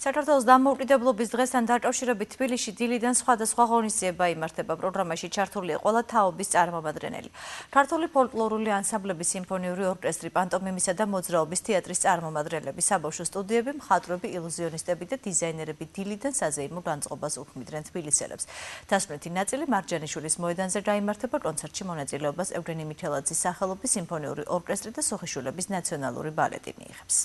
საქართველოს დამოუკიდებლობის დღესთან დაკავშირებით თბილისში დილიდან სხვადასხვა ღონისძიება იმართება. პროგრამაში ჩართულია ყველა თაობის წარმომადგენელი. ქართული ფოლკლორული ანსამბლები, სიმფონიური ორკესტრი, პანტომიმისა და მოძრაობის თეატრის წარმომადგენელი, საბავშვო სტუდიები, მხატვრები, ილუზიონისტები და დიზაინერები დილიდან საზეიმო განწყობას უქმნიდნენ თბილისელებს. დასმეთი ნაწილი მარჯანიშვილის მოედანზე გაიმართება. კონცერტში მონაწილეობას ევრენი მიქელაძის სახელობის სიმფონიური ორკესტრი და სოხიშვილების ნაციონალური ბალეტი მიიღებს.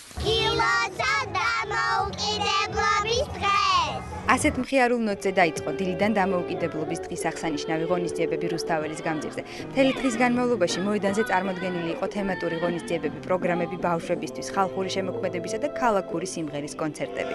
დამოუკიდებლობის დღეს. ასეთ მხიარულ ნოტზე დაიწყო დილიდან დამოუკიდებლობის დღის აღსანიშნავი ღონისძიებები რუსთაველის გამზირზე. მთელი დღის განმავლობაში მოედანზე წარმოდგენილი იყო თემატური ღონისძიებები, პროგრამები ბავშვებისთვის, ხალხური შემოქმედებისა და ქალაქური სიმღერის კონცერტები.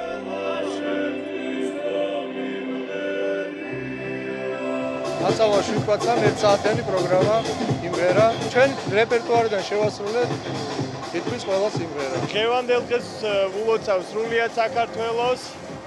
ანსამბლში ვიყვაცა 1 საათიანი პროგრამა იმღერა. ჩვენ რეპერტუარიდან შევასრულეთ თითქმის ყველა სიმღერა. დღევანდელ დღეს ულოცავს სრულიად საქართველოს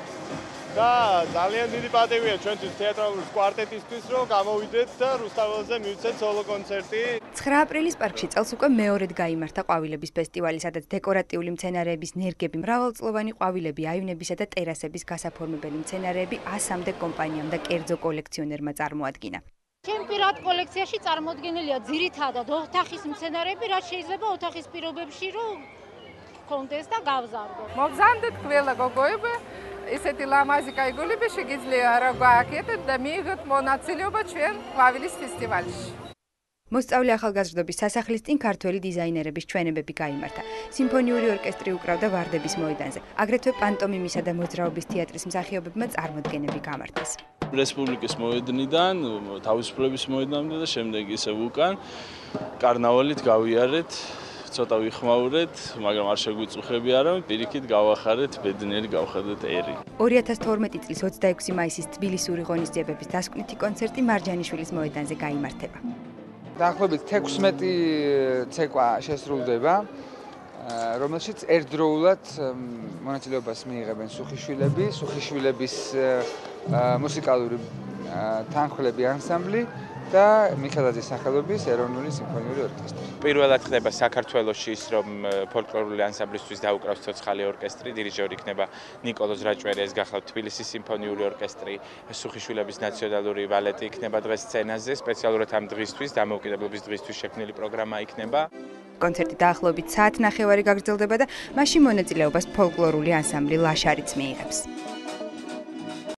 და ძალიან დიდი პატივია ჩვენთვის თეატრალური კვარტეტისთვის, რომ გამოვიდეთ და რუსთაველზე მივცეთ სოლო კონცერტი. 9 აპრილის პარკში წელს უკვე მეორედ გაიმართა ყვავილების ფესტივალი, სადაც დეკორატიული მცენარეების ნერგები, მრავალწლოვანი ყვავილები, აივნებისა და ტერასების გასაფორმებელი მცენარეები 100-მდე კომპანიამ და კერძო კოლექციონერმა წარმოადგინა. ჩემ პირად კოლექციაში წარმოდგენილია ძირითადად ოთახის მცენარეები, რაც შეიძლება ოთახის პირობებში რომ კონდეს და გავზარდოთ. მოგზავნდეთ ყველა გოგოები, ესეთი ლამაზი კაიგულები შეგიძლია რა გააკეთეთ და მიიღოთ მონაწილეობა ჩვენ ყვავილის ფესტივალში. მოსწავლე ახალგაზრდობის სასახლის წინ ქართველი დიზაინერების ჩვენებები გაიმართა. სიმფონიური ორკესტრი უკრავდა ვარდების მოედანზე. აგრეთვე პანტომიმისა და მოძრაობის თეატრის მსახიობებმა წარმოდგენები გამართეს. რესპუბლიკის მოედნიდან, თავისუფლების მოედნამდე და შემდეგ ისევ უკან კარნავალით გავიარეთ, ცოტა ვიხმაურეთ, მაგრამ არ შეგვიწუხებია, რომ პირიქით გავახარეთ ბედნიერი, გავხადეთ ერი. 2012 წლის 26 მაისის თბილისური ღონისძიებების დასკვნითი კონცერტი მარჯანიშვილის მოედანზე გაიმართება. დაახლოებით 16 ცეკვა შესრულდება, რომელშიც ერთდროულად მონაწილეობას მიიღებენ სუხიშვილების მუსიკალური თანხლები ანსამბლი და მიქელაძის სახელობის ეროვნული სიმფონიური ორკესტრი. პირველად ხდება საქართველოში ის, რომ ფოლკლორული ანსამბლისთვის დაუკრავს ცოცხალი ორკესტრი, დირიჟორი იქნება ნიკოლოზ რაჭველი, ეს გახლავთ თბილისის სიმფონიური ორკესტრი, სუხიშვილების ნაციონალური ბალეტი იქნება დღეს სცენაზე, სპეციალურად ამ დღისთვის, დამოუკიდებლობის დღისთვის შექმნილი პროგრამა იქნება. კონცერტი დაახლოებით საათნახევარი გაგრძელდება და მასში მონაწილეობას ფოლკლორული ანსამბლი ლაშარიც მიიღებს.